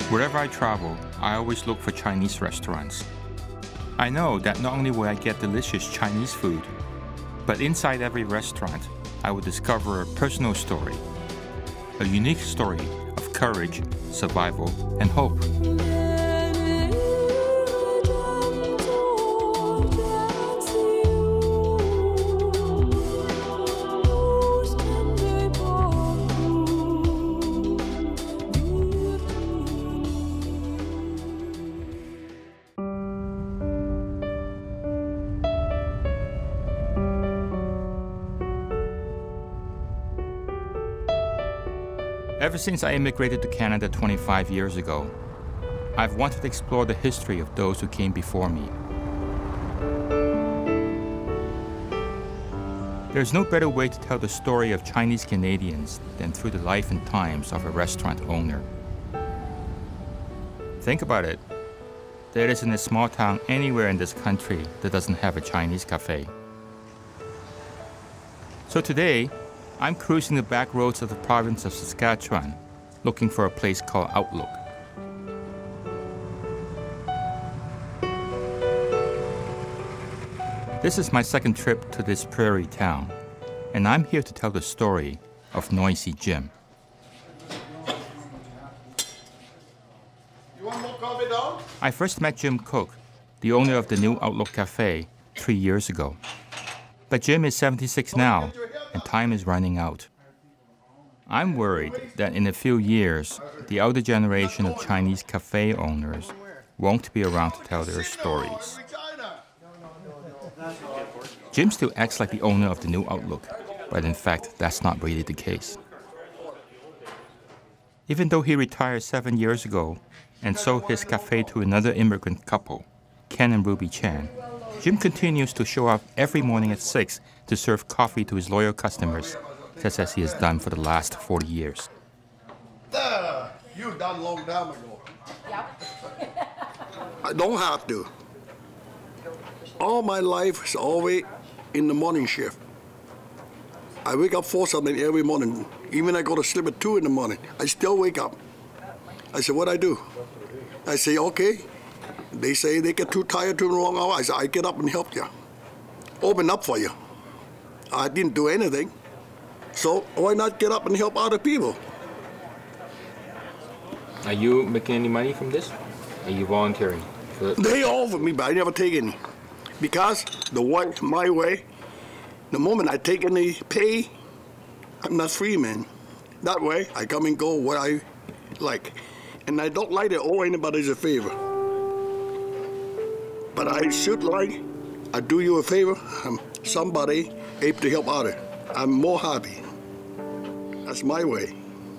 Wherever I travel, I always look for Chinese restaurants. I know that not only will I get delicious Chinese food, but inside every restaurant, I will discover a personal story, a unique story of courage, survival, and hope. Ever since I immigrated to Canada 25 years ago, I've wanted to explore the history of those who came before me. There's no better way to tell the story of Chinese Canadians than through the life and times of a restaurant owner. Think about it. There isn't a small town anywhere in this country that doesn't have a Chinese cafe. So today, I'm cruising the back roads of the province of Saskatchewan, looking for a place called Outlook. This is my second trip to this prairie town, and I'm here to tell the story of Noisy Jim. You want more coffee, dog? I first met Jim Kook, the owner of the new Outlook Cafe, 3 years ago. But Jim is 76 now, and time is running out. I'm worried that in a few years, the older generation of Chinese cafe owners won't be around to tell their stories. Jim still acts like the owner of the new Outlook, but in fact, that's not really the case. Even though he retired 7 years ago and sold his cafe to another immigrant couple, Ken and Ruby Chan, Jim continues to show up every morning at 6 to serve coffee to his loyal customers, just as he has done for the last 40 years. You done long time ago. Yep. I don't have to. All my life is always in the morning shift. I wake up 4 something every morning. Even I go to sleep at 2 in the morning, I still wake up. I say, what I do? I say, okay. They say they get too tired too long hour. I say, I get up and help you. Open up for you. I didn't do anything. So why not get up and help other people? Are you making any money from this? Are you volunteering? They offer me, but I never take any. Because the one, my way, the moment I take any pay, I'm not free, man. That way, I come and go what I like. And I don't like to owe anybody a favor. But I should like, I do you a favor, I'm somebody able to help others. I'm more happy. That's my way.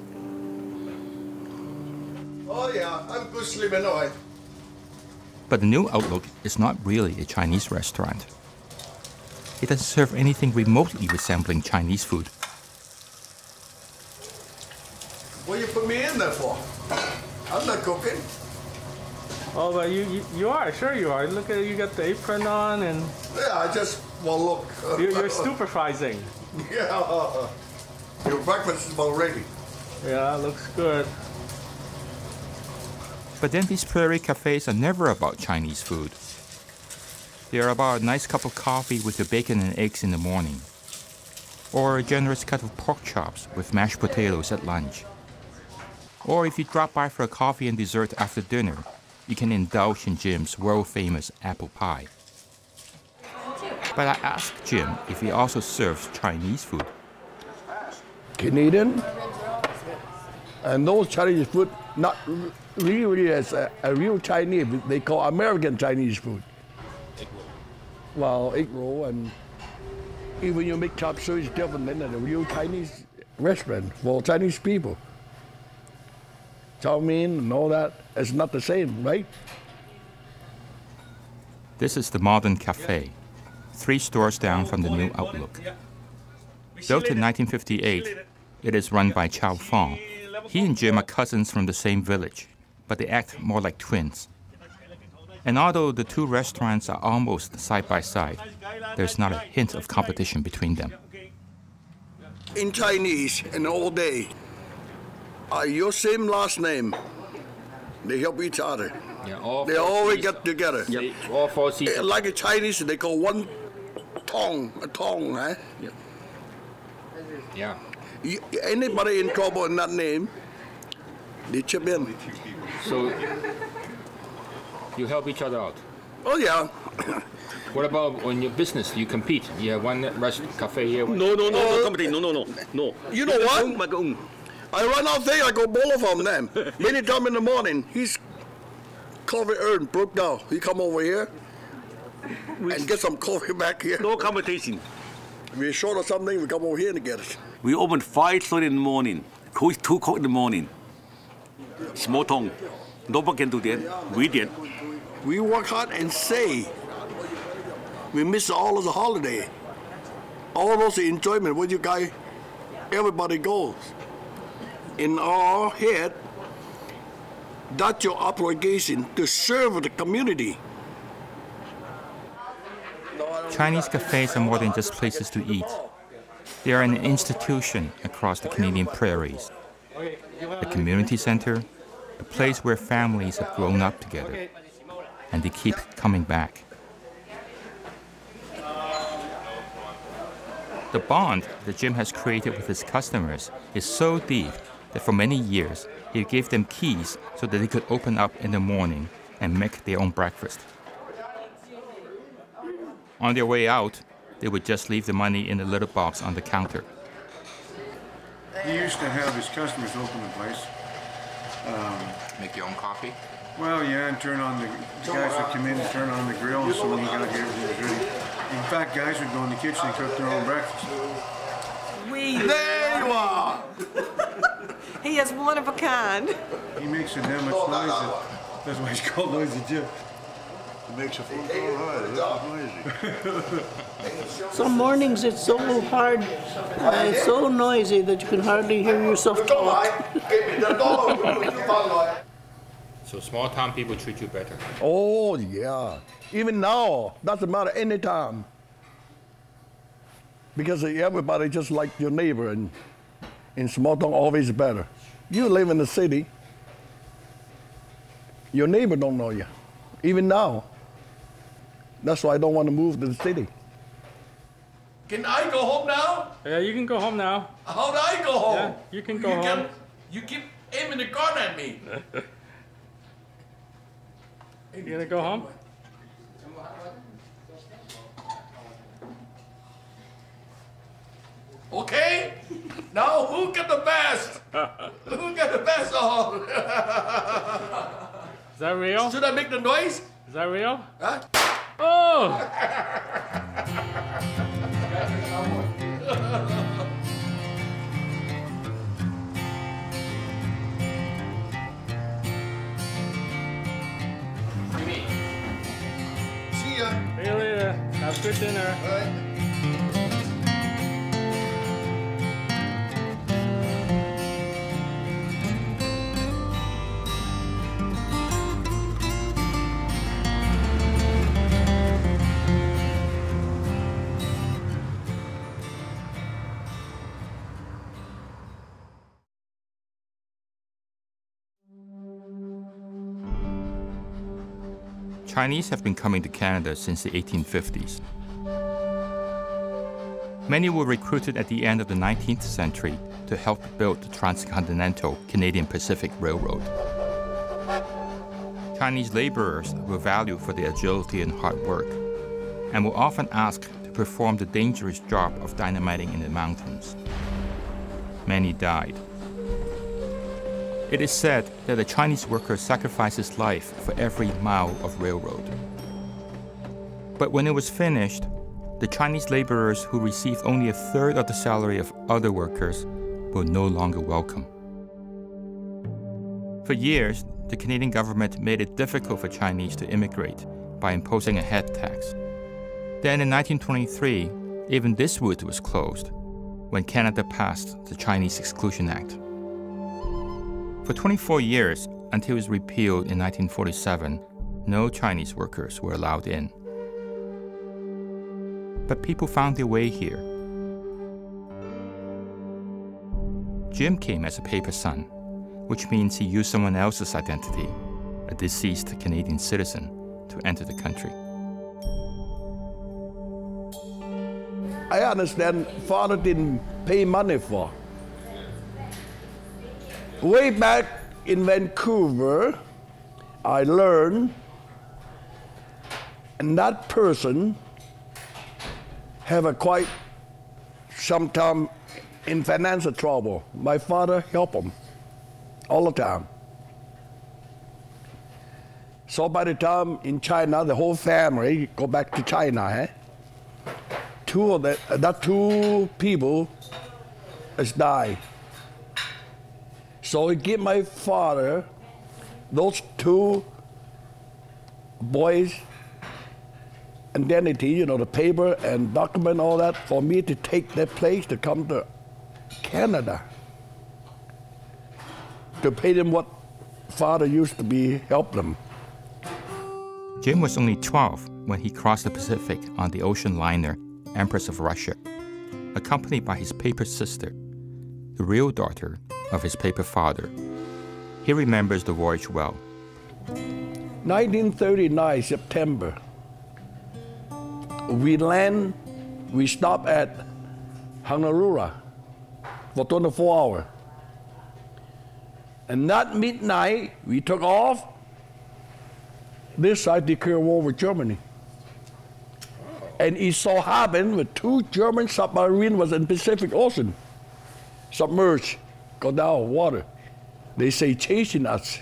Oh yeah, I'm good sleeping away. But the new Outlook is not really a Chinese restaurant. It doesn't serve anything remotely resembling Chinese food. What you put me in there for? I'm not cooking. Oh, but you are, sure you are. Look at you got the apron on and... Yeah, I just, well, look. You're supervising. Yeah, your breakfast is about ready. Yeah, looks good. But then these prairie cafes are never about Chinese food. They are about a nice cup of coffee with your bacon and eggs in the morning, or a generous cut of pork chops with mashed potatoes at lunch. Or if you drop by for a coffee and dessert after dinner, you can indulge in Jim's world-famous apple pie. But I asked Jim if he also serves Chinese food. Canadian, and those Chinese food, not really as a real Chinese, they call American Chinese food. Well, egg roll, and even you make chop suey is different than a real Chinese restaurant for Chinese people. Chow mein and all that, it's not the same, right? This is the modern cafe, 3 stores down from the new Outlook. Built in 1958, it is run by Chow Fong. He and Jim are cousins from the same village, but they act more like twins. And although the 2 restaurants are almost side by side, there's not a hint of competition between them. In Chinese, and all day, your same last name, They help each other. Yeah, They always get together. Yep. All four seasons. Like a Chinese, they call one tong, a tong, huh? Yep. Yeah. Anybody in trouble in that name, they chip in. So you help each other out. Oh yeah. What about on your business? You compete. You have one restaurant, cafe here. No, company. No. You know what? I run out there, I go both of them. Many times in the morning, his coffee urn broke down. He come over here and get some coffee back here. No competition. If we're short of something, we come over here and get it. We open 5:30 in the morning, close 2 o'clock in the morning. Small town. Nobody can do that. We did. We work hard and say we miss all of the holiday. All those enjoyment with you guys, everybody goes. In our head, that's your obligation to serve the community. Chinese cafes are more than just places to eat. They are an institution across the Canadian prairies. A community center, a place where families have grown up together, and they keep coming back. The bond that Jim has created with his customers is so deep that for many years he gave them keys so that they could open up in the morning and make their own breakfast. On their way out, they would just leave the money in a little box on the counter. He used to have his customers open the place. Make your own coffee? Well, yeah, and turn on the guys would come in and turn on the grill, so when he got here, everything was ready. In fact, guys would go in the kitchen and cook their own breakfast. There you are! He is one of a kind. He makes a damn much noise. That's why he's called Noisy Jim. It makes a phone call hard. It's noisy. Some mornings it's so hard, it's so noisy that you can hardly hear yourself talk. So small town people treat you better. Oh, yeah. Even now, doesn't matter any time. Because everybody just like your neighbor, and in small town always better. You live in the city, your neighbor don't know you, even now. That's why I don't want to move to the city. Can I go home now? Yeah, you can go home now. How do I go home? Yeah, you can go home. You keep aiming the gun at me. You gonna go home? Okay? Now who got the best? Who got the best on? Is that real? Should I make the noise? Is that real? Huh? Oh! See ya. See you later. Have good dinner. All right. Chinese have been coming to Canada since the 1850s. Many were recruited at the end of the 19th century to help build the trans-continental Canadian Pacific Railroad. Chinese laborers were valued for their agility and hard work, and were often asked to perform the dangerous job of dynamiting in the mountains. Many died. It is said that a Chinese worker sacrificed his life for every mile of railroad. But when it was finished, the Chinese laborers who received only a third of the salary of other workers were no longer welcome. For years, the Canadian government made it difficult for Chinese to immigrate by imposing a head tax. Then in 1923, even this route was closed when Canada passed the Chinese Exclusion Act. For 24 years, until it was repealed in 1947, no Chinese workers were allowed in. But people found their way here. Jim came as a paper son, which means he used someone else's identity. a deceased Canadian citizen, to enter the country. I understand father didn't pay money for. Way back in Vancouver, I learned, and that person have a quite sometime in financial trouble. My father helped him all the time. So by the time in China, the whole family go back to China. Two people has died. So he gave my father those two boys' identity, the paper and document, all that, for me to take their place to come to Canada to pay them what father used to be help them. Jim was only 12 when he crossed the Pacific on the ocean liner Empress of Russia, accompanied by his paper sister, the real daughter of his paper father. He remembers the voyage well. 1939, September. We stopped at Honolulu for 24 hours. And that midnight, we took off. This side declared war with Germany. And it so happened that two German submarines was in Pacific Ocean, submerged, go down water. They say chasing us.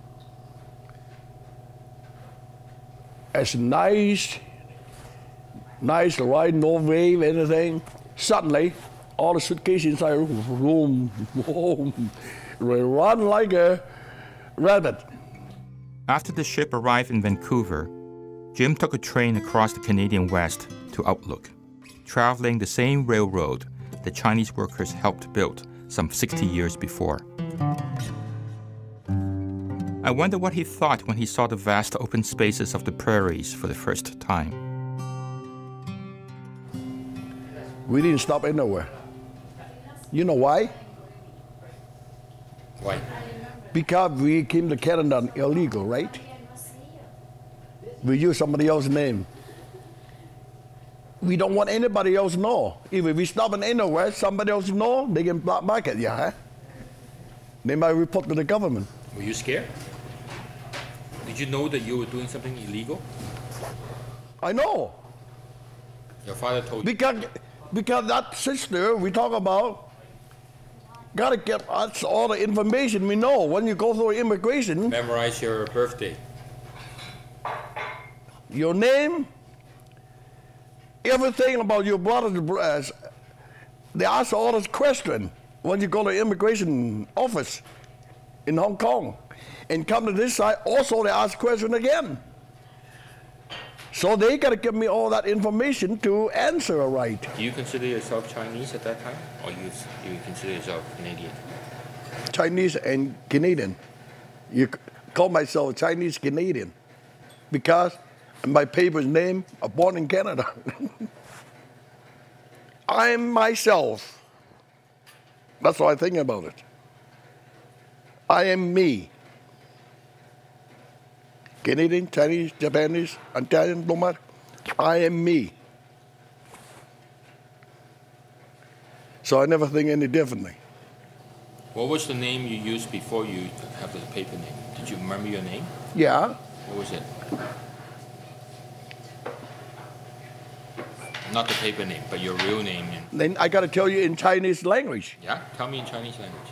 As nice ride, no wave, anything. Suddenly, all the suitcases inside room, run like a rabbit. After the ship arrived in Vancouver, Jim took a train across the Canadian West to Outlook, traveling the same railroad the Chinese workers helped build some 60 years before. I wonder what he thought when he saw the vast open spaces of the prairies for the first time. We didn't stop anywhere. You know why? Why? Because we came to Canada illegal, right? We use somebody else's name. We don't want anybody else to know. If we stop in anywhere, somebody else know, they can black market you, huh? They might report to the government. Were you scared? Did you know that you were doing something illegal? I know. Your father told you? Because that sister we talk about gotta get us all the information we know. When you go through immigration, Memorize your birthday. your name, everything about your brothers. They ask all this question when you go to immigration office in Hong Kong. And come to this side, also they ask question again. So they got to give me all that information to answer right. Do you consider yourself Chinese at that time? Or you consider yourself Canadian? Chinese and Canadian. You call myself Chinese Canadian because my paper's name, I'm born in Canada. I'm myself. That's what I think about it. I am me. Canadian, Chinese, Japanese, Italian, no matter. I am me. So I never think any differently. What was the name you used before you have the paper name? Did you remember your name? Yeah. What was it? Not the paper name, but your real name. Then I got to tell you in Chinese language. Yeah? Tell me in Chinese language.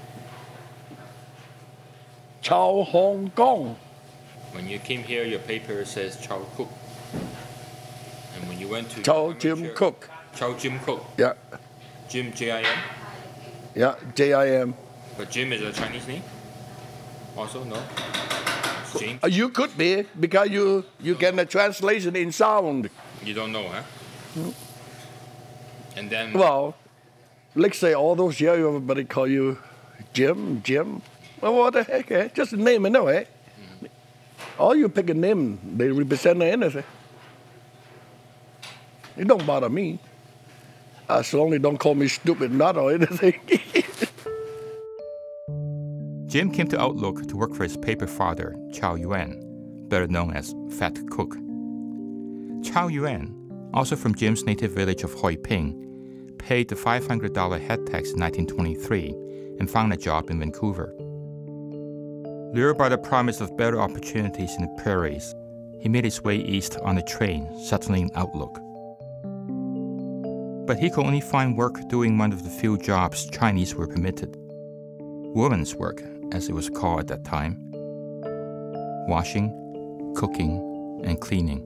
Chao Hong Kong. When you came here, your paper says Chow Kook. And when you went to... Chao Jim Kook. Chow Jim Kook. Yeah. Jim J-I-M? Yeah, J-I-M. But Jim is a Chinese name? Also, no? It's James? You could be, because you get a translation in sound. You don't know, huh? And then... Well, let's say all those years everybody call you Jim. Well, what the heck, eh? Just a name anyway. All you pick a name, they represent anything. It don't bother me. As long as don't call me stupid nut or anything. Jim came to Outlook to work for his paper father, Chow Yuen, better known as Fat Kook. Chow Yuen, also from Jim's native village of Hoi Ping, paid the $500 head tax in 1923 and found a job in Vancouver. Lured by the promise of better opportunities in the prairies, he made his way east on a train, settling in Outlook. But he could only find work doing one of the few jobs Chinese were permitted. Women's work, as it was called at that time. Washing, cooking, and cleaning.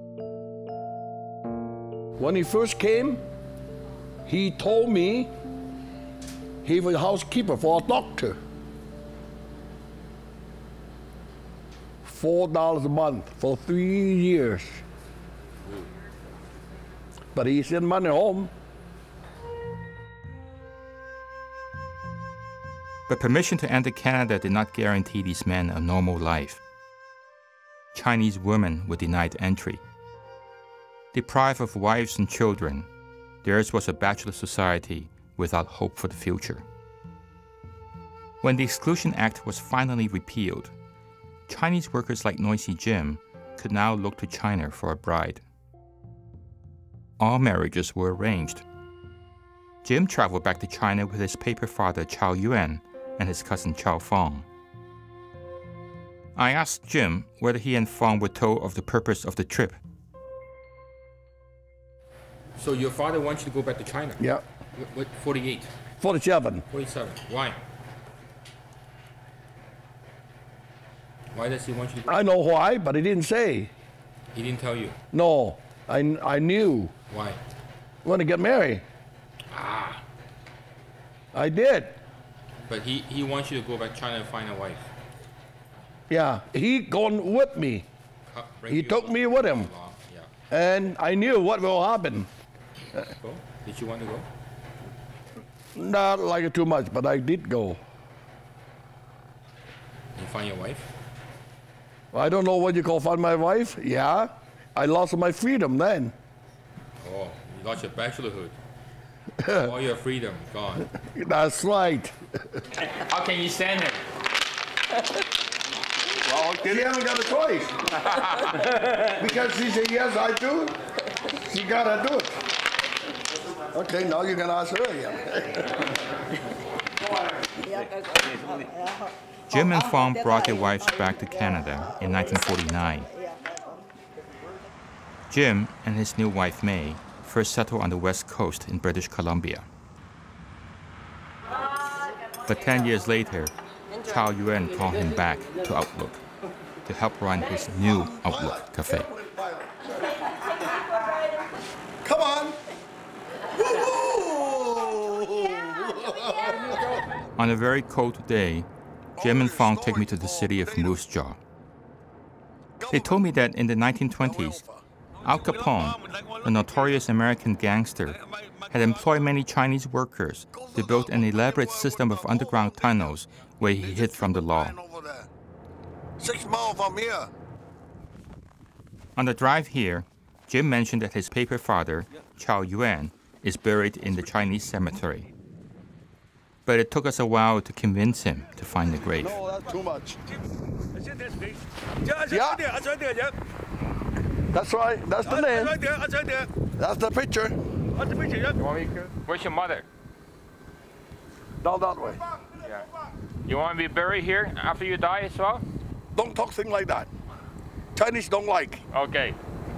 When he first came, he told me he was a housekeeper for a doctor. $4 a month for 3 years. But he sent money home. But permission to enter Canada did not guarantee these men a normal life. Chinese women were denied entry. Deprived of wives and children, theirs was a bachelor society without hope for the future. When the Exclusion Act was finally repealed, Chinese workers like Noisy Jim could now look to China for a bride. All marriages were arranged. Jim traveled back to China with his paper father Chow Yuen and his cousin Chow Fong. I asked Jim whether he and Fong were told of the purpose of the trip. So your father wants you to go back to China? Yeah. What, 48? 47. 47. Why? Why does he want you to go? I know why, but he didn't say. He didn't tell you? No, I knew. Why? Want to get married. Ah. I did. But he wants you to go back to China and find a wife. Yeah, he gone with me. He took me with him. Yeah. And I knew what will happen. Go? Did you want to go? Not like it too much, but I did go. You find your wife? I don't know what you call find my wife. Yeah, I lost my freedom then. Oh, you lost your bachelorhood. All your freedom gone. That's right. How can you stand it? Well, she haven't got a choice. Because she said, yes, I do. She gotta do it. Okay, now you can ask her again. Jim and Fong brought their wives back to Canada in 1949. Jim and his new wife May first settled on the west coast in British Columbia. But 10 years later, Chow Yuen called him back to Outlook to help run his new Outlook Cafe. Come on. On a very cold day, Jim and Fong take me to the city of Moose Jaw. They told me that in the 1920s, Al Capone, a notorious American gangster, had employed many Chinese workers to build an elaborate system of underground tunnels where he hid from the law. 6 miles from here. On the drive here, Jim mentioned that his paper father, Chow Yuen, is buried in the Chinese cemetery. But it took us a while to convince him to find the grave. No, that's too much. Yeah. That's right. That's the name. That's the picture. Where's your mother? Down that way. Yeah. You want to be buried here after you die as well? Don't talk things like that. Chinese don't like. Okay.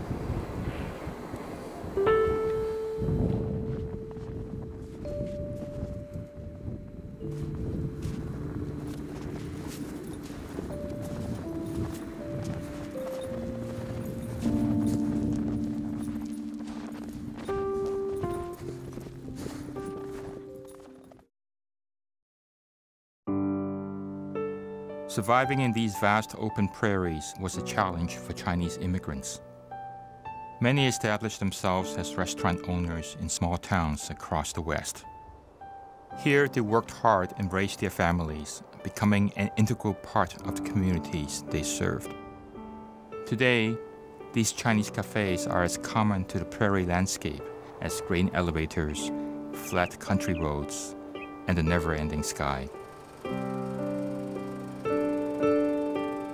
Surviving in these vast open prairies was a challenge for Chinese immigrants. Many established themselves as restaurant owners in small towns across the West. Here, they worked hard and raised their families, becoming an integral part of the communities they served. Today, these Chinese cafes are as common to the prairie landscape as grain elevators, flat country roads, and the never-ending sky.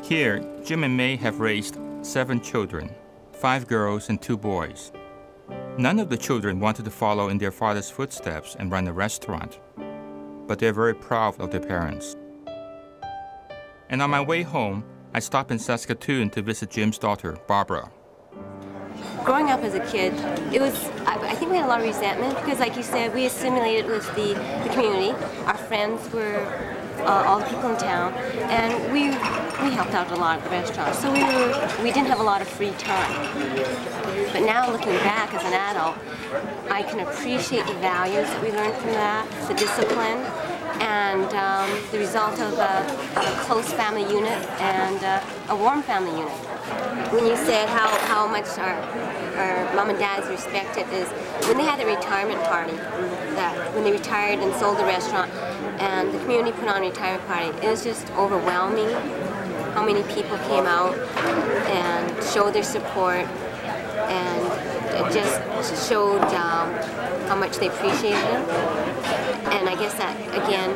Here, Jim and May have raised 7 children, 5 girls and 2 boys. None of the children wanted to follow in their father's footsteps and run a restaurant, but they're very proud of their parents. And on my way home, I stopped in Saskatoon to visit Jim's daughter, Barbara. Growing up as a kid, I think we had a lot of resentment because, like you said, we assimilated with the community. Our friends were all the people in town, and we helped out at a lot of the restaurants. So we didn't have a lot of free time. But now, looking back as an adult, I can appreciate the values that we learned from that, the discipline, and the result of a close family unit and a warm family unit. When you said how much our mom and dad's respected is when they had the retirement party, that when they retired and sold the restaurant and the community put on a retirement party, it was just overwhelming how many people came out and showed their support, and it just showed how much they appreciated him. And I guess that, again,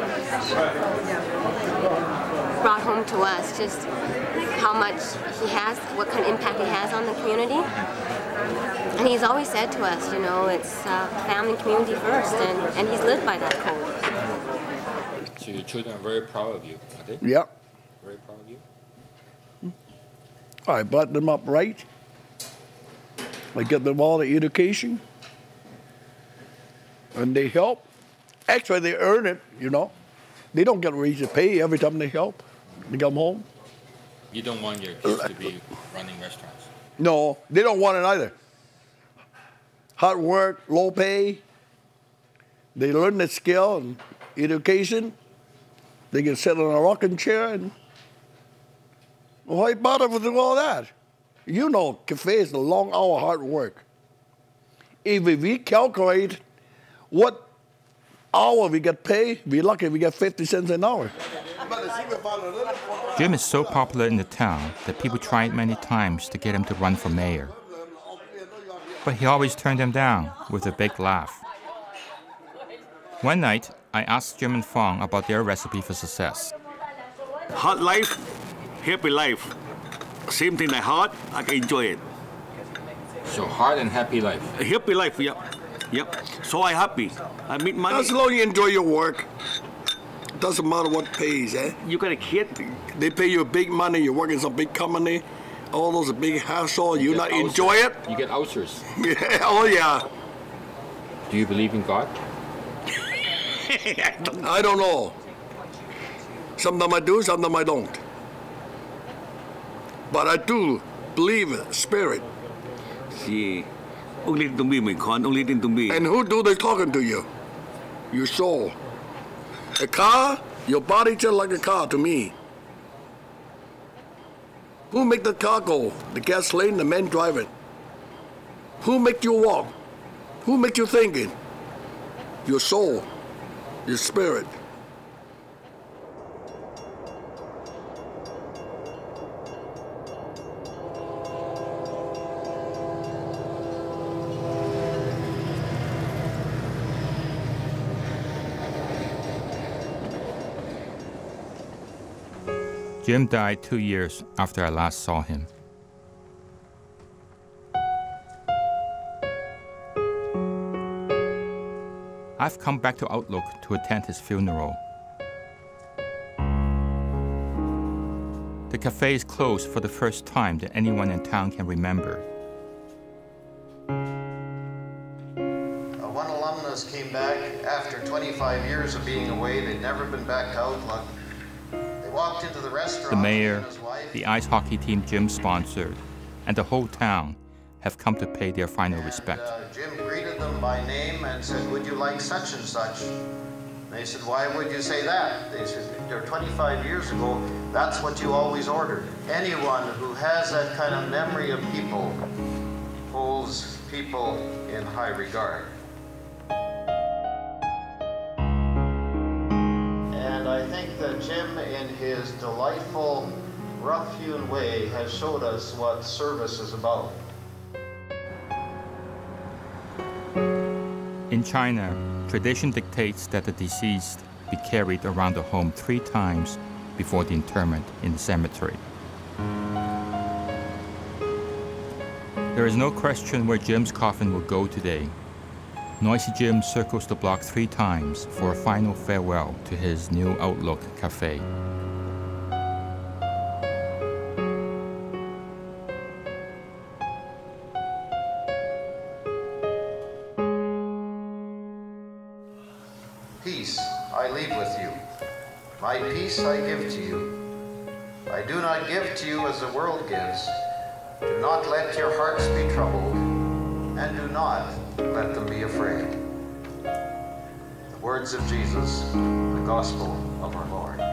brought home to us just how much he has, what kind of impact he has on the community. And he's always said to us, you know, it's family and community first, and he's lived by that code. So your children are very proud of you, are they? Yeah. Very proud of you? I brought them up right. I get them all the education. And they help. Actually, they earn it, you know. They don't get raised to pay every time they help. They come home. You don't want your kids to be running restaurants? No, they don't want it either. Hard work, low pay. They learn the skill and education. They can sit on a rocking chair and why bother with all that? You know, cafe is a long hour hard work. If we calculate what hour we get paid, we're lucky if we get 50 cents an hour. Jim is so popular in the town that people tried many times to get him to run for mayor. But he always turned them down with a big laugh. One night, I asked Jim and Fong about their recipe for success. Hard life, happy life. Same thing like hard, I can enjoy it. So hard and happy life. A happy life, yep. Yep. So I happy. I make money. As long as you enjoy your work, doesn't matter what pays, eh? You got a kid. They pay you big money, you work in some big company, all those big hassle, you not enjoy it? You get ulcers. Yeah, oh yeah. Do you believe in God? I don't know. Sometimes I do, sometimes I don't. But I do believe in spirit. See, only to me, my con, only to me. And who do they talking to you? Your soul. A car, your body just like a car to me. Who make the car go? The gasoline, the man drive it. Who make you walk? Who make you thinking? Your soul, your spirit. Jim died 2 years after I last saw him. I've come back to Outlook to attend his funeral. The cafe is closed for the first time that anyone in town can remember. One alumnus came back after 25 years of being away. They'd never been back to Outlook. Walked into the restaurant. The mayor, and his wife, the ice hockey team Jim sponsored, and the whole town have come to pay their final respect. Jim greeted them by name and said, "Would you like such and such?" They said, "Why would you say that?" They said, 25 years ago, that's what you always ordered. Anyone who has that kind of memory of people holds people in high regard. And I think that Jim, in his delightful, rough-hewn way, has showed us what service is about. In China, tradition dictates that the deceased be carried around the home 3 times before the interment in the cemetery. There is no question where Jim's coffin will go today. Noisy Jim circles the block 3 times for a final farewell to his New Outlook Cafe. Peace I leave with you. My peace I give to you. I do not give to you as the world gives. Do not let your hearts be troubled, and do not let them be afraid. The words of Jesus, the gospel of our Lord.